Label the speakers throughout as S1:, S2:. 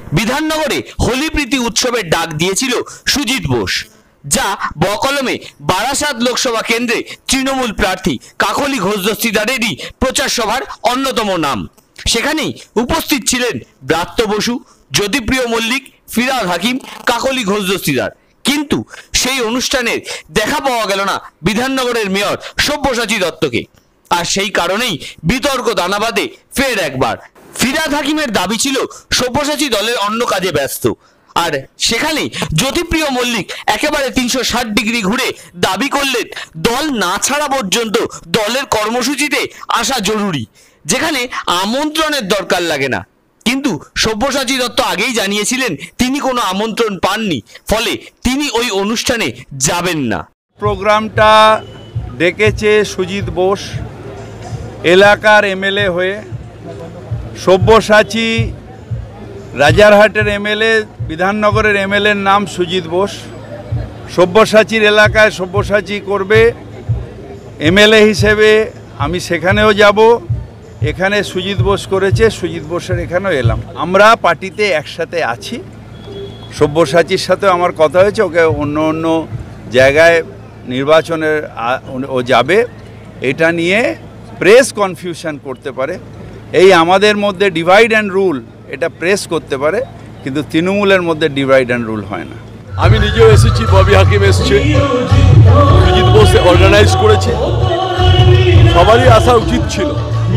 S1: বিধাননগরে হোলি প্রীতি উৎসবের ডাক দিয়েছিল সুজিত বোস, যা বকলমে বারাসাত লোকসভা কেন্দ্রে তৃণমূল প্রার্থী কাকলি ঘোষ দস্তিদারেরই প্রচার সভার অন্যতম নাম। সেখানেই উপস্থিত ছিলেন ব্রাত্য বসু, জ্যোতিপ্রিয় মল্লিক, ফিরহাদ হাকিম, কাকলি ঘোষ দস্তিদার। কিন্তু সেই অনুষ্ঠানের দেখা পাওয়া গেল না বিধাননগরের মেয়র সব্যসাচী দত্তকে। আর সেই কারণেই বিতর্ক দানা বাঁধে ফের একবার। ফিরহাদ হাকিমের দাবি ছিল সব্যসাচী দলের অন্য কাজে ব্যস্ত, আর সেখানে জ্যোতিপ্রিয় মল্লিক একেবারে 360 ডিগ্রি ঘুরে দাবি করলেন দল না ছাড়া পর্যন্ত দলের কর্মসূচিতে আসা জরুরি, যেখানে আমন্ত্রণের দরকার লাগে না। কিন্তু সব্যসাচী দত্ত আগেই জানিয়েছিলেন তিনি কোনো আমন্ত্রণ পাননি, ফলে তিনি ওই অনুষ্ঠানে যাবেন না।
S2: প্রোগ্রামটা ডেকেছে সুজিত বোস এলাকার এমএলএ হয়ে। সব্যসাচী রাজারহাটের এমএলএ, বিধাননগরের এমএলএর নাম সুজিত বোস। সব্যসাচীর এলাকায় সব্যসাচী করবে এমএলএ হিসেবে, আমি সেখানেও যাব। এখানে সুজিত বোস করেছে, সুজিত বোসের এখানেও এলাম। আমরা পার্টিতে একসাথে আছি। সব্যসাচীর সাথেও আমার কথা হয়েছে, ওকে অন্য অন্য জায়গায় নির্বাচনের ও যাবে। এটা নিয়ে প্রেস কনফিউশন করতে পারে, এই আমাদের মধ্যে ডিভাইড অ্যান্ড রুল, এটা প্রেস করতে পারে, কিন্তু তৃণমূলের মধ্যে ডিভাইড অ্যান্ড রুল হয় না।
S3: আমি নিজেও এসেছি, ববি হাকিম এসছে, সুজিত বোস অর্গানাইজ করেছে। সবারই আসা উচিত ছিল।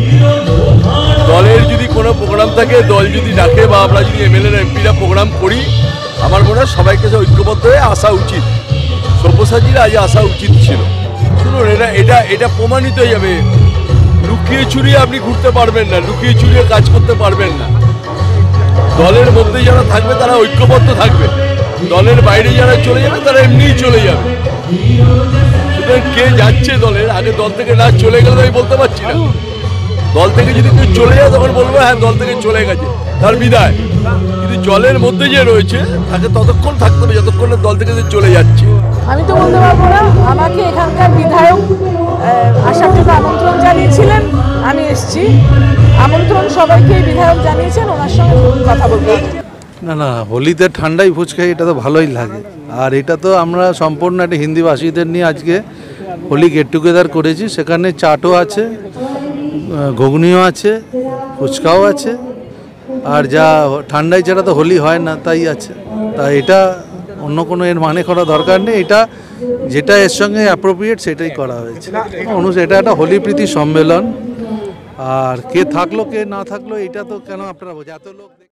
S3: দলের যদি কোনো প্রোগ্রাম থাকে, দল যদি ডাকে বা আমরা যদি এমএলএ এমপিরা প্রোগ্রাম করি, আমার মনে হয় সবাইকে ঐক্যবদ্ধ হয়ে আসা উচিত। সব্যসাচীর আজ আসা উচিত ছিল। শুনুন, এটা প্রমাণিত হয়ে যাবে। লুকিয়ে চুরিয়ে আপনি ঘুরতে পারবেন না, লুকিয়ে চুরিয়ে কাজ করতে পারবেন না। দলের মধ্যে যারা থাকবে তারা ঐক্যবদ্ধ থাকবে, দলের বাইরে যারা চলে যাবে তারা এমনিই চলে যাবে। সুতরাং কে যাচ্ছে দলের, আগে দল থেকে না চলে গেলে আমি বলতে পারছি না। দল থেকে যদি কেউ চলে যায় তখন বলবো হ্যাঁ দল থেকে চলে গেছে, তার বিদায়। কিন্তু দলের মধ্যে যে রয়েছে তাকে ততক্ষণ থাকতে হবে যতক্ষণ দল থেকে যে চলে যাচ্ছে।
S4: আমি তো বলতে পারবো না। আমাকে এখানকার বিধায়ক আসার জন্য আমন্ত্রণ জানিয়েছিলেন, আমি এসেছি। আমন্ত্রণ সবাইকে বিধায়ক জানিয়েছেন, ওনার সঙ্গে কথা বলবো।
S5: না, হোলিতে ঠান্ডায় ফুচকা এটা তো ভালোই লাগে। আর এটা তো আমরা সম্পূর্ণ একটা হিন্দিভাষীদের নিয়ে আজকে হোলি গেট টুগেদার করেছি। সেখানে চাটও আছে, ঘুগনিও আছে, ফুচকাও আছে, আর যা ঠান্ডায় ছাড়া তো হোলি হয় না তাই আছে। তাই এটা অন্য কোনো এর মানে করা দরকার নেই, এটা যেটা এর সঙ্গে অ্যাপ্রোপ্রিয়েট সেটাই করা হয়েছে। এটা একটা হোলি প্রীতি সম্মেলন, আর কে থাকলো কে না থাকলো এটা তো কেন আপনারা বোঝা এত লোক।